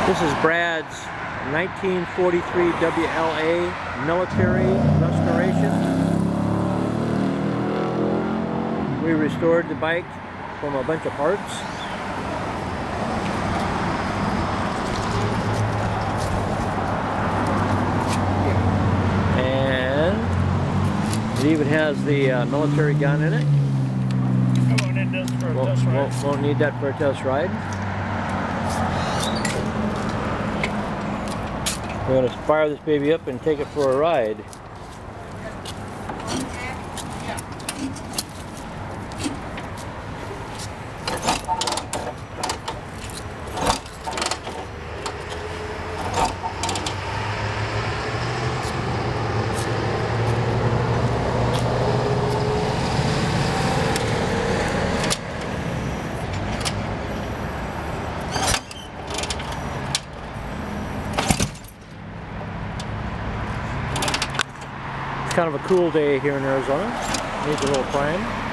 This is Brad's 1943 WLA military restoration. We restored the bike from a bunch of parts. And it even has the military gun in it. I won't need this for a test ride. Won't need that for a test ride. We're going to fire this baby up and take it for a ride. Kind of a cool day here in Arizona. Needs a little prime.